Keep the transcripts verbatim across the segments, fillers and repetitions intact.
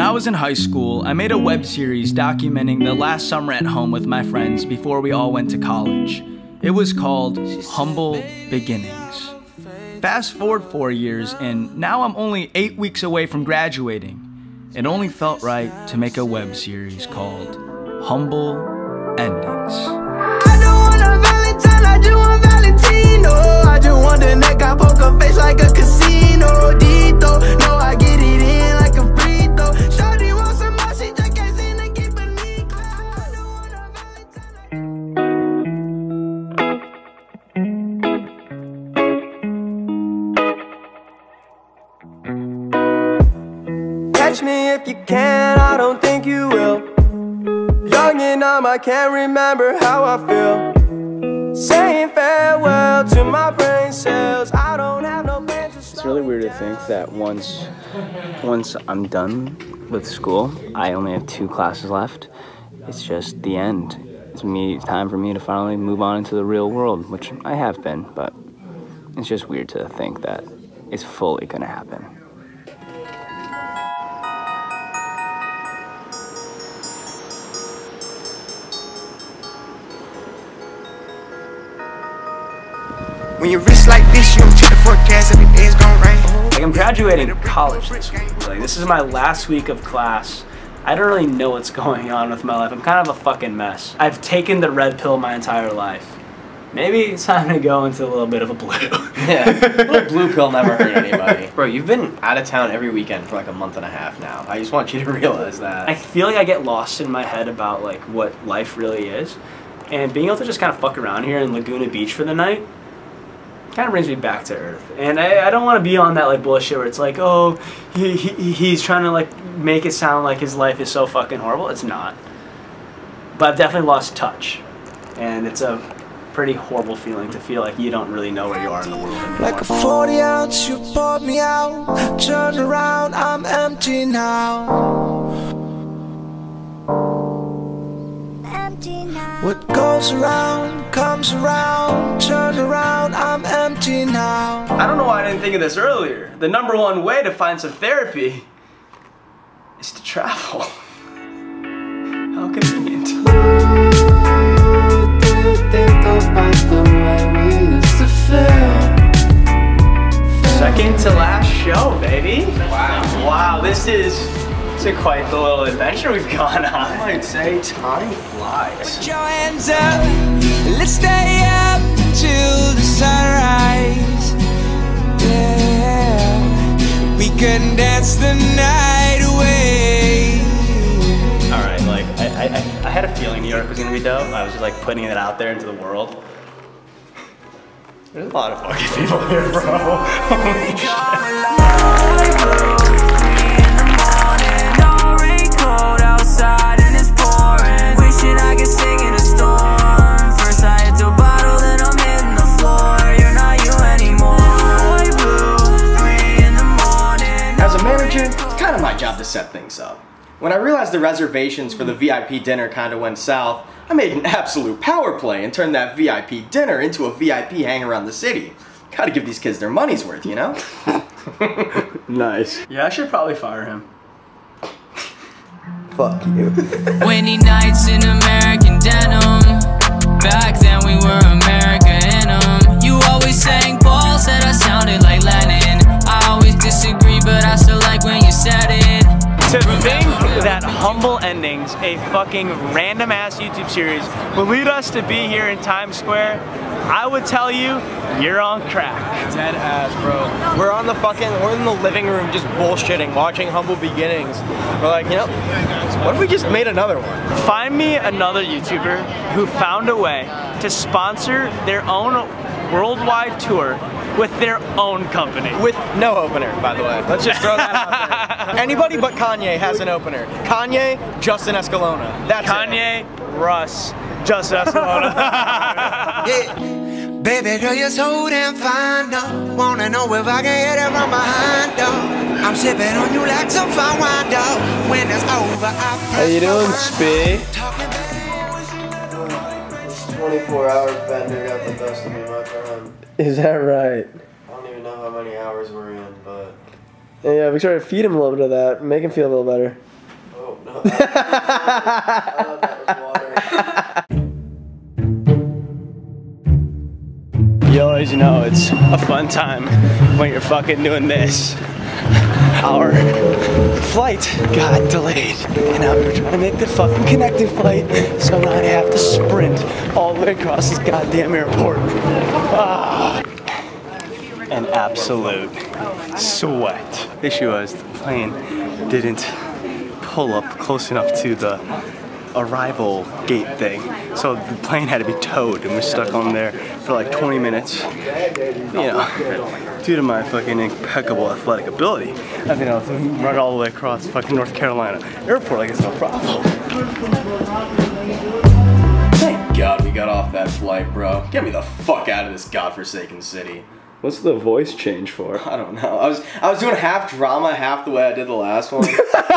I was in high school, I made a web series documenting the last summer at home with my friends before we all went to college. It was called Humble Beginnings. Fast forward four years, and now I'm only eight weeks away from graduating. It only felt right to make a web series called Humble Endings. I don't want a Valentine, I just want Valentino. I just want the neck, I poker face like a casino. Dito, no, I get it in like a free throw. Shawty wants some more, she just can't seem to keep a knee close. I don't want a Valentine. Catch me if you can, I don't think you will. Young and dumb, I can't remember how I feel. Saying farewell to my brain cells. I don't have no plans to It's really weird to think that once, once I'm done with school, I only have two classes left. It's just the end. It's me, time for me to finally move on into the real world, which I have been, but it's just weird to think that it's fully gonna happen. When you wrist like this, you don't check the forecast, every day it's gonna rain. Like, I'm graduating college this week. Like, this is my last week of class. I don't really know what's going on with my life. I'm kind of a fucking mess. I've taken the red pill my entire life. Maybe it's time to go into a little bit of a blue. Yeah, a little blue pill never hurt anybody. Bro, you've been out of town every weekend for like a month and a half now. I just want you to realize that. I feel like I get lost in my head about like what life really is. And being able to just kind of fuck around here in Laguna Beach for the night kind of brings me back to earth. And I, I don't want to be on that like bullshit where it's like, oh, he, he he's trying to like make it sound like his life is so fucking horrible. It's not. But I've definitely lost touch. And it's a pretty horrible feeling to feel like you don't really know where you are in the world anymore. like a forty ounce, you poured me out. Turn around, I'm empty now. Empty now. What goes around comes around. Turn around, I'm empty now. I don't know why I didn't think of this earlier. The number one way to find some therapy is to travel. How convenient. Second to last show, baby. Wow. Wow, this is, this is quite the little adventure we've gone on. I might say time flies. Put your hands up, let's stay up till the sunrise. Yeah, we can dance the night away. Alright, like, I, I, I had a feeling New York was gonna be dope. I was just like putting it out there into the world. There's a lot of fucking people here, bro. Holy shit. My job to set things up. When I realized the reservations for the V I P dinner kind of went south, I made an absolute power play and turned that V I P dinner into a V I P hang around the city. Gotta give these kids their money's worth, you know? Nice. Yeah, I should probably fire him. Fuck you. Windy nights in American denim. Back then we were America in 'em. You always sang Paul, said I sounded like Lennon. I always disagree, but I still like when you said it. To think that Humble Endings, a fucking random ass YouTube series, will lead us to be here in Times Square, I would tell you, you're on crack. Dead ass, bro. We're on the fucking, we're in the living room just bullshitting, watching Humble Beginnings. We're like, you know, what if we just made another one? Find me another YouTuber who found a way to sponsor their own worldwide tour with their own company. With no opener, by the way. Let's just throw that out there. Anybody but Kanye has an opener. Kanye, Justin Escalona. That's Kanye, it. Russ, Justin Escalona. Yeah. Baby girl, you're so damn fine, though. Wanna know if I can hit it from behind, though. I'm sipping on you like some fine wine, though. When it's over, I How you doing, Spee? twenty-four hour bender got the best of me, my friend. Is that right? I don't even know how many hours we're in, but... Yeah, we started to feed him a little bit of that, make him feel a little better. know. I thought that was water. Yo, as you know, it's a fun time when you're fucking doing this. Our flight got delayed, and now we're trying to make the fucking connecting flight, so now I have to sprint all the way across this goddamn airport. Ah. An absolute sweat. The issue was the plane didn't pull up close enough to the arrival gate thing, so the plane had to be towed, and we're stuck on there for like twenty minutes. You know, due to my fucking impeccable athletic ability, I've been able to run all the way across fucking North Carolina airport like it's no problem. Thank God we got off that flight, bro. Get me the fuck out of this godforsaken city. What's the voice change for? I don't know. I was I was doing half drama, half the way I did the last one.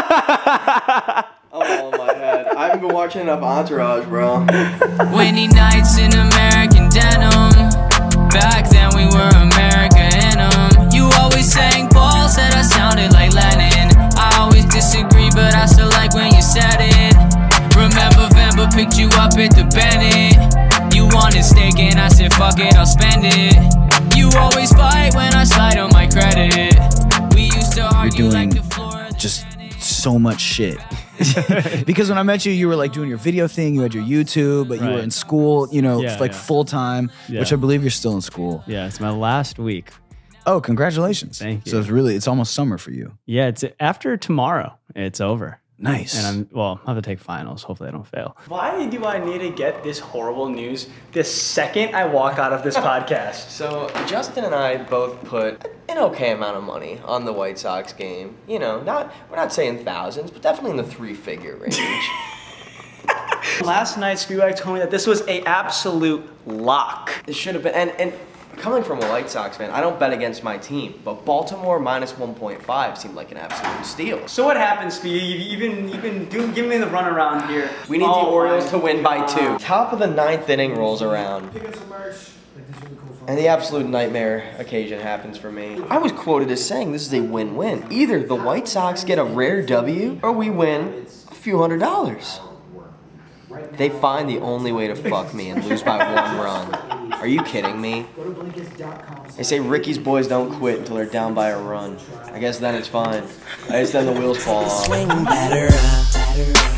I'm all in my head. I haven't been watching enough Entourage, bro. Windy nights in American denim. Back then we were America in 'em. You always sang Paul, said I sounded like Lennon. I always disagree, but I still like when you said it. Remember Vemba picked you up at the Bennett. You wanted steak and I said fuck it, I'll spend it. You always fight when I slide on my credit. We used to argue like the floor of the just so much shit. Because when I met you, you were like doing your video thing, you had your YouTube, but you Right. were in school, you know, Yeah, like yeah. full time, Yeah. which I believe you're still in school. Yeah, it's my last week. Oh, congratulations. Thank you. So it's really, it's almost summer for you. Yeah, it's after tomorrow. It's over. Nice. And I'm, well, I'll have to take finals. Hopefully I don't fail. Why do I need to get this horrible news the second I walk out of this podcast? So Justin and I both put an okay amount of money on the White Sox game. You know, not we're not saying thousands, but definitely in the three-figure range. Last night, Spielberg told me that this was a absolute lock. It should have been, and, and coming from a White Sox fan, I don't bet against my team, but Baltimore minus one point five seemed like an absolute steal. So what happens, Speedy? You've even, you've been doing, give me the runaround here. We need Oh the Orioles my to win by God. two. Top of the ninth inning rolls around. And the absolute nightmare occasion happens for me. I was quoted as saying this is a win-win. Either the White Sox get a rare W, or we win a few hundred dollars. They find the only way to fuck me and lose by one run. Are you kidding me? They say Ricky's boys don't quit until they're down by a run. I guess then it's fine. I guess then the wheels fall off. Swing batter up, batter up.